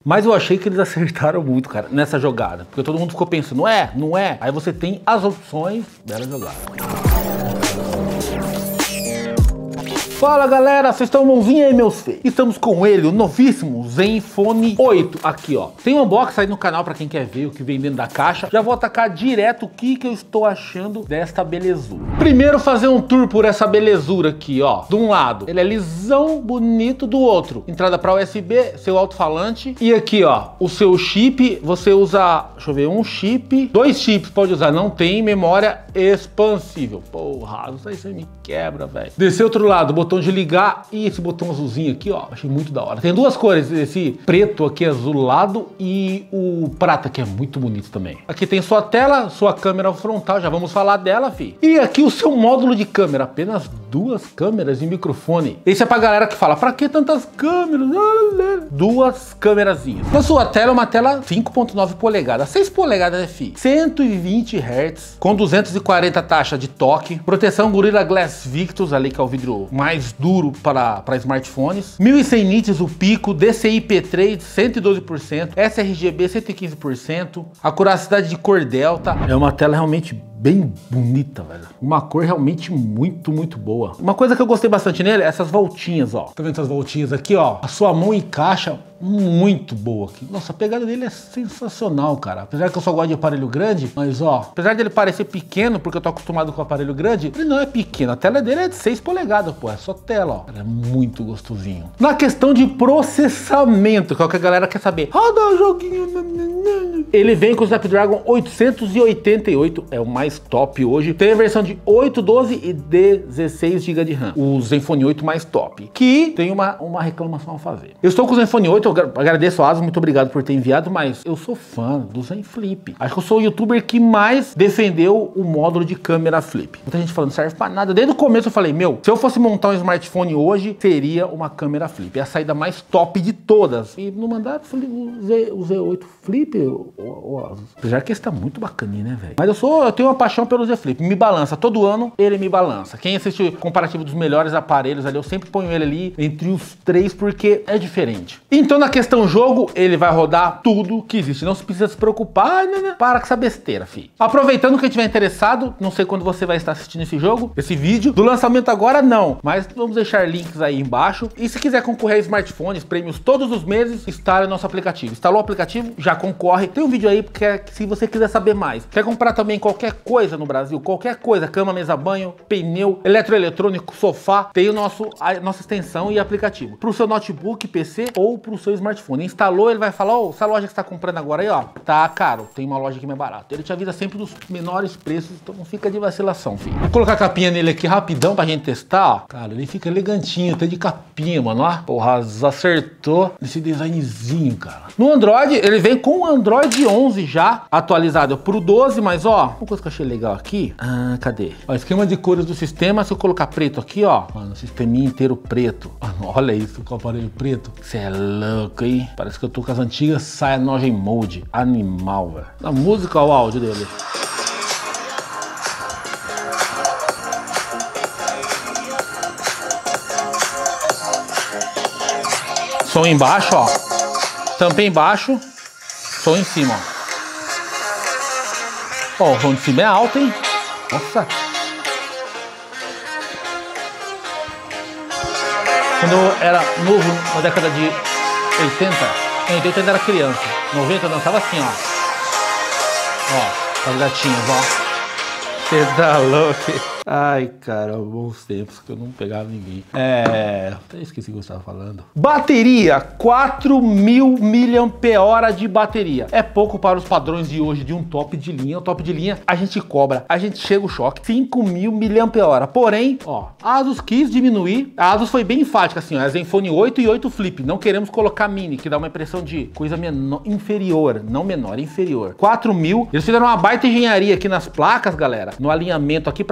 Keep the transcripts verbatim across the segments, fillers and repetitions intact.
Mas eu achei que eles acertaram muito, cara, nessa jogada. Porque todo mundo ficou pensando, é, não é? Aí você tem as opções, bela jogada. Fala galera, vocês estão mãozinha aí meus feios? Estamos com ele, o novíssimo Zenfone oito, aqui ó. Tem um unboxing aí no canal pra quem quer ver o que vem dentro da caixa. Já vou atacar direto o que que eu estou achando desta belezura. Primeiro fazer um tour por essa belezura aqui ó. De um lado, ele é lisão, bonito, do outro. Entrada pra U S B, seu alto-falante. E aqui ó, o seu chip, você usa, deixa eu ver, um chip. Dois chips pode usar, não tem memória expansível. Porra, isso aí você me quebra, velho. Desse outro lado, botão de ligar e esse botão azulzinho aqui, ó, achei muito da hora. Tem duas cores, esse preto aqui azulado e o prata, que é muito bonito também. Aqui tem sua tela, sua câmera frontal, já vamos falar dela, fi. E aqui o seu módulo de câmera, apenas duas câmeras e microfone. Esse é pra galera que fala, pra que tantas câmeras? Duas câmerazinhas. Na sua tela, uma tela cinco ponto nove polegadas, seis polegadas, né, fi? cento e vinte hertz, com duzentos e quarenta taxa de toque, proteção Gorilla Glass Victus, ali que é o vidro mais duro para, para smartphones, mil e cem nits o pico, D C I P três cento e doze por cento, S R G B cento e quinze por cento, acuracidade de cor delta. É uma tela realmente bem bonita, velho. Uma cor realmente muito, muito boa. Uma coisa que eu gostei bastante nele é essas voltinhas, ó. Tá vendo essas voltinhas aqui, ó? A sua mão encaixa muito boa aqui. Nossa, a pegada dele é sensacional, cara. Apesar que eu só gosto de aparelho grande, mas ó, apesar dele parecer pequeno, porque eu tô acostumado com aparelho grande, ele não é pequeno. A tela dele é de seis polegadas, pô. É só tela, ó. Ele é muito gostosinho. Na questão de processamento, que é o que a galera quer saber. Roda o joguinho. Ele vem com o Snapdragon oitocentos e oitenta e oito, é o mais top hoje. Tem a versão de oito, doze e dezesseis gigas de RAM. O Zenfone oito mais top. Que tem uma, uma reclamação a fazer. Eu estou com o Zenfone oito, eu agradeço a Asus, muito obrigado por ter enviado, mas eu sou fã do Zen Flip. Acho que eu sou o youtuber que mais defendeu o módulo de câmera flip. Muita gente falando, não serve pra nada. Desde o começo eu falei, meu, se eu fosse montar um smartphone hoje, seria uma câmera flip. É a saída mais top de todas. E não mandaram o, Z, o Z oito Flip, o, o Asus. Apesar que esse tá muito bacaninho, né, velho? Mas eu sou, eu tenho uma paixão pelo Z Flip. Me balança. Todo ano ele me balança. Quem assiste o comparativo dos melhores aparelhos ali, eu sempre ponho ele ali entre os três porque é diferente. Então, na questão jogo, ele vai rodar tudo que existe. Não se precisa se preocupar, né, né? Para com essa besteira, filho. Aproveitando, quem estiver interessado, não sei quando você vai estar assistindo esse jogo, esse vídeo. Do lançamento agora, não. Mas vamos deixar links aí embaixo. E se quiser concorrer a smartphones, prêmios todos os meses, instale o nosso aplicativo. Instalou o aplicativo, já concorre. Tem um vídeo aí, porque se você quiser saber mais. Quer comprar também qualquer coisa no Brasil, qualquer coisa, cama, mesa, banho, pneu, eletroeletrônico, sofá, tem o nosso, a nossa extensão e aplicativo. Para o seu notebook, P C ou para o seu smartphone. Instalou, ele vai falar, ó, oh, essa loja que você está comprando agora aí, ó, tá caro, tem uma loja aqui mais barata. Ele te avisa sempre dos menores preços, então não fica de vacilação, filho. Vou colocar a capinha nele aqui rapidão pra gente testar, ó. Cara, ele fica elegantinho, tem de capinha, mano, ó. Porra, acertou nesse designzinho, cara. No Android, ele vem com o Android onze já atualizado pro doze, mas ó, uma coisa que eu achei legal aqui, ah, cadê? Ó, esquema de cores do sistema, se eu colocar preto aqui, ó, mano, o sisteminha inteiro preto. Mano, olha isso, com o aparelho preto. Você é louco, hein? Parece que eu tô com as antigas Cyanogen Mode. Animal, velho. A música, ó, o áudio dele. Som embaixo, ó. Tampa embaixo. Som em cima, ó. Ó, o som de cima é alto, hein? Nossa. Quando eu era novo, na década de oitenta, em oitenta eu ainda era criança. noventa eu dançava assim, ó. Ó, as gatinhas, ó. Você tá louco? Ai, cara, bons tempos que eu não pegava ninguém. É... até esqueci o que eu estava falando. Bateria, quatro mil miliampères-hora de bateria. É pouco para os padrões de hoje de um top de linha. O top de linha, a gente cobra, a gente chega o choque. cinco mil miliampères-hora. Porém, ó, a Asus quis diminuir. A Asus foi bem enfática, assim, ó. É Zenfone oito e oito Flip. Não queremos colocar mini, que dá uma impressão de coisa menor, inferior. Não menor, inferior. quatro mil. Eles fizeram uma baita engenharia aqui nas placas, galera. No alinhamento aqui para conseguir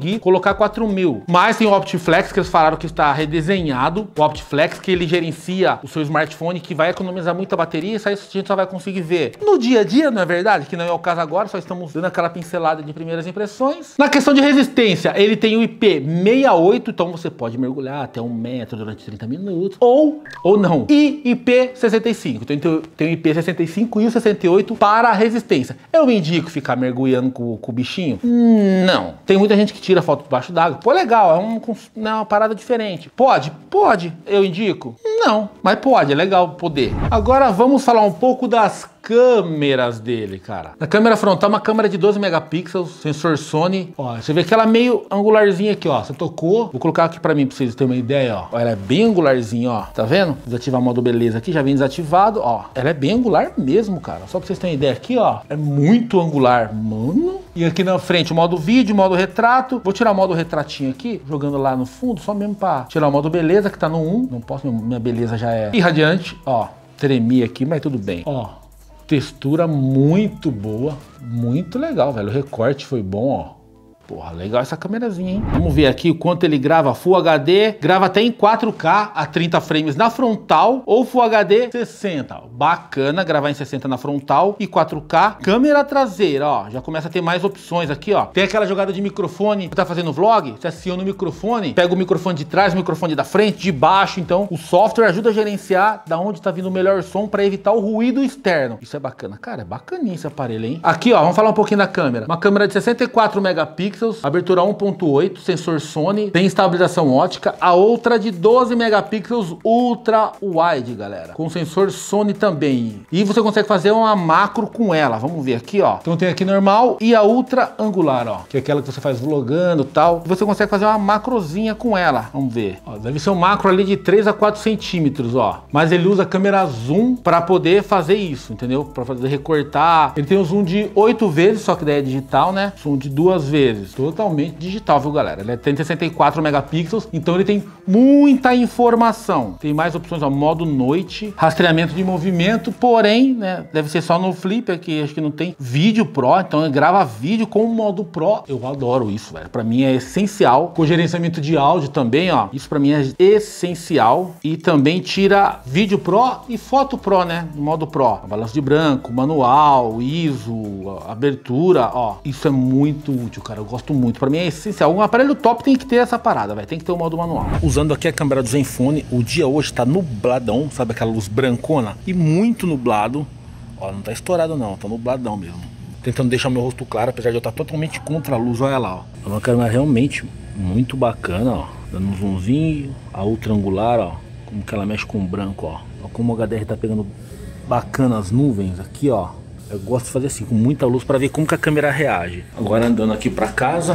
conseguir colocar quatro mil. Mas tem o OptiFlex, que eles falaram que está redesenhado. O OptiFlex, que ele gerencia o seu smartphone, que vai economizar muita bateria. Isso aí a gente só vai conseguir ver no dia a dia, não é verdade? Que não é o caso agora, só estamos dando aquela pincelada de primeiras impressões. Na questão de resistência, ele tem o I P sessenta e oito, então você pode mergulhar até um metro durante trinta minutos. Ou, ou não. E I P sessenta e cinco. Então tem o I P sessenta e cinco e o sessenta e oito para a resistência. Eu me indico ficar mergulhando com, com o bichinho? Não. Tem muita gente que tira foto debaixo d'água. Pô, legal, é um, né, uma parada diferente. Pode? Pode. Eu indico? Não. Mas pode, é legal poder. Agora vamos falar um pouco das câmeras dele, cara. Na câmera frontal, uma câmera de doze megapixels, sensor Sony. Ó, você vê que ela é meio angularzinha aqui, ó. Você tocou, vou colocar aqui pra mim, pra vocês terem uma ideia, ó. Ó, ela é bem angularzinha, ó. Tá vendo? Desativar o modo beleza aqui, já vem desativado, ó. Ela é bem angular mesmo, cara. Só pra vocês terem uma ideia aqui, ó. É muito angular, mano. E aqui na frente, o modo vídeo, modo retrato. Vou tirar o modo retratinho aqui, jogando lá no fundo, só mesmo pra tirar o modo beleza, que tá no um. Não posso, minha beleza já é irradiante, ó. Tremi aqui, mas tudo bem. Ó. Textura muito boa, muito legal, velho. O recorte foi bom, ó. Porra, legal essa câmerazinha, hein? Vamos ver aqui o quanto ele grava Full H D. Grava até em quatro K a trinta frames na frontal ou Full H D sessenta. Bacana gravar em sessenta na frontal e quatro K. Câmera traseira, ó. Já começa a ter mais opções aqui, ó. Tem aquela jogada de microfone. Você tá fazendo vlog? Você aciona o microfone, pega o microfone de trás, o microfone da frente, de baixo. Então, o software ajuda a gerenciar da onde tá vindo o melhor som para evitar o ruído externo. Isso é bacana. Cara, é bacaninho esse aparelho, hein? Aqui, ó, vamos falar um pouquinho da câmera. Uma câmera de sessenta e quatro megapixels. Abertura um ponto oito, sensor Sony, tem estabilização ótica. A outra de doze megapixels ultra wide, galera, com sensor Sony também. E você consegue fazer uma macro com ela. Vamos ver aqui, ó. Então tem aqui normal e a ultra angular, ó, que é aquela que você faz vlogando e tal. E você consegue fazer uma macrozinha com ela. Vamos ver. Ó, deve ser um macro ali de três a quatro centímetros, ó. Mas ele usa câmera zoom para poder fazer isso, entendeu? Para fazer recortar. Ele tem um zoom de oito vezes, só que daí é digital, né? Zoom de duas vezes. Totalmente digital, viu, galera? Ele tem sessenta e quatro megapixels, então ele tem muita informação. Tem mais opções, ó, modo noite, rastreamento de movimento, porém, né, deve ser só no Flip aqui, acho que não tem vídeo Pro, então ele grava vídeo com o modo Pro. Eu adoro isso, velho. Pra mim é essencial. Com gerenciamento de áudio também, ó, isso pra mim é essencial. E também tira vídeo Pro e foto Pro, né, no modo Pro. Balanço de branco, manual, I S O, abertura, ó. Isso é muito útil, cara. Eu gosto muito. Pra mim é essencial. Um aparelho top tem que ter essa parada, velho. Tem que ter o modo manual. Usando aqui a câmera do Zenfone, o dia hoje tá nubladão, sabe aquela luz brancona? E muito nublado. Ó, não tá estourado não, tá nubladão mesmo. Tentando deixar meu rosto claro, apesar de eu estar totalmente contra a luz, olha lá, ó. É uma câmera realmente muito bacana, ó. Dando um zoomzinho, a ultra angular, ó. Como que ela mexe com o branco, ó. Ó como o H D R tá pegando bacana as nuvens aqui, ó. Eu gosto de fazer assim, com muita luz, para ver como que a câmera reage. Agora andando aqui para casa,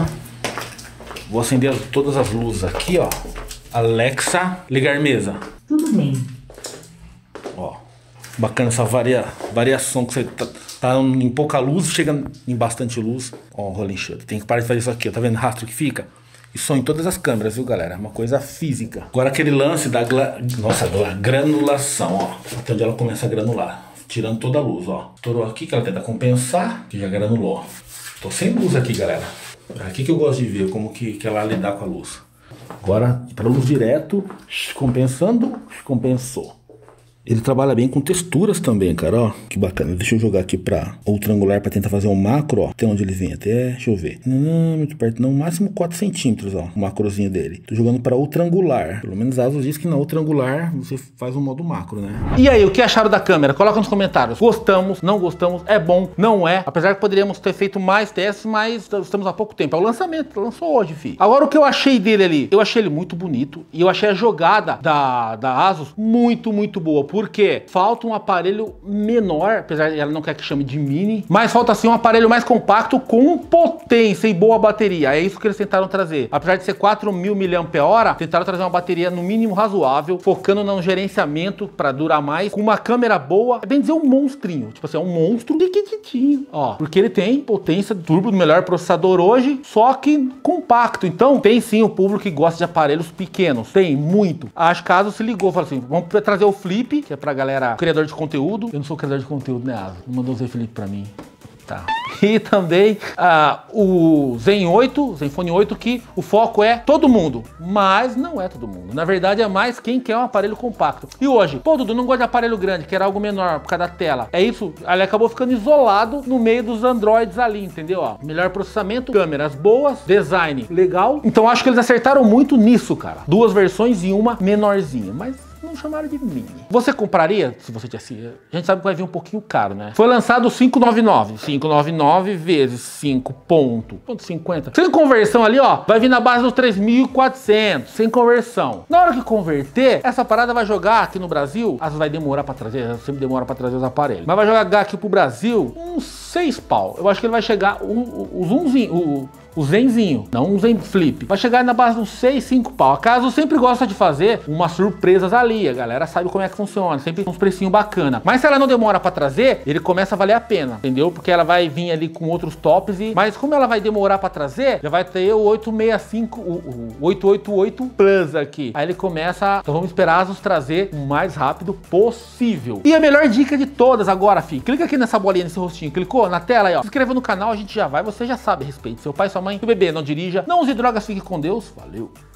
vou acender as, todas as luzes aqui, ó. Alexa, ligar mesa. Tudo bem. Ó, bacana essa varia, variação que você tá, tá em pouca luz, chega em bastante luz. Ó, rolling shutter. Tem que parar de fazer isso aqui, ó. Tá vendo o rastro que fica? Isso em todas as câmeras, viu, galera? É uma coisa física. Agora aquele lance da gla... Nossa, da granulação, ó. Até onde ela começa a granular. Tirando toda a luz, ó. Estourou aqui que ela tenta compensar, que já granulou. Tô sem luz aqui, galera. É aqui que eu gosto de ver como que, que ela lidar com a luz. Agora, para luz direto, compensando, compensou. Ele trabalha bem com texturas também, cara, ó. Que bacana. Deixa eu jogar aqui pra ultra angular pra tentar fazer um macro, ó. Até onde ele vem, até, deixa eu ver. Não, não, muito perto não, máximo quatro centímetros, ó. O macrozinho dele. Tô jogando pra ultra angular. Pelo menos a Asus diz que na ultra angular você faz um modo macro, né? E aí, o que acharam da câmera? Coloca nos comentários. Gostamos, não gostamos, é bom, não é. Apesar que poderíamos ter feito mais testes, mas estamos há pouco tempo. É o lançamento, lançou hoje, fi. Agora, o que eu achei dele ali? Eu achei ele muito bonito e eu achei a jogada da, da Asus muito, muito boa. Porque falta um aparelho menor, apesar de ela não quer que chame de mini, mas falta assim um aparelho mais compacto com potência e boa bateria. É isso que eles tentaram trazer. Apesar de ser quatro mil miliampères-hora, tentaram trazer uma bateria no mínimo razoável, focando no gerenciamento para durar mais, com uma câmera boa, é bem dizer um monstrinho, tipo assim, é um monstro pequitinho, ó, porque ele tem potência turbo do melhor processador hoje, só que compacto. Então tem sim o público que gosta de aparelhos pequenos, tem muito. Acho que a Asus se ligou, falou assim, vamos trazer o Flip, que é pra galera, criador de conteúdo. Eu não sou criador de conteúdo, né, Asus? Mandou o Zé Felipe pra mim. Tá. E também ah, o Zen oito, Zenfone oito, que o foco é todo mundo, mas não é todo mundo. Na verdade é mais quem quer um aparelho compacto. E hoje, pô, Dudu, não gosta de aparelho grande, quer algo menor por causa da tela. É isso, ele acabou ficando isolado no meio dos Androids ali, entendeu? Ó, melhor processamento, câmeras boas, design legal. Então acho que eles acertaram muito nisso, cara. Duas versões e uma menorzinha, mas não chamaram de mini. Você compraria, se você tivesse... A gente sabe que vai vir um pouquinho caro, né? Foi lançado cinco noventa e nove. quinhentos e noventa e nove vezes cinco ponto cinquenta. Sem conversão ali, ó, vai vir na base dos três mil e quatrocentos. Sem conversão. Na hora que converter, essa parada vai jogar aqui no Brasil. Às vezes vai demorar pra trazer, sempre demora pra trazer os aparelhos. Mas vai jogar aqui pro Brasil uns seis pau. Eu acho que ele vai chegar o, o, o zoomzinho, o... o Zenzinho, não um Zen Flip. Vai chegar na base dos seis, cinco pau. A Caso sempre gosta de fazer umas surpresas ali. A galera sabe como é que funciona. Sempre uns precinhos bacana. Mas se ela não demora pra trazer, ele começa a valer a pena, entendeu? Porque ela vai vir ali com outros tops. E... Mas como ela vai demorar pra trazer, já vai ter o oitocentos e sessenta e cinco, o, o oitocentos e oitenta e oito Plus aqui. Aí ele começa... Então vamos esperar Asus trazer o mais rápido possível. E a melhor dica de todas agora, fi. Clica aqui nessa bolinha, nesse rostinho. Clicou na tela aí, ó. Se inscreva no canal, a gente já vai. Você já sabe a respeito. Seu pai, sua mãe, seu bebê, não dirija, não use drogas, fique com Deus. Valeu!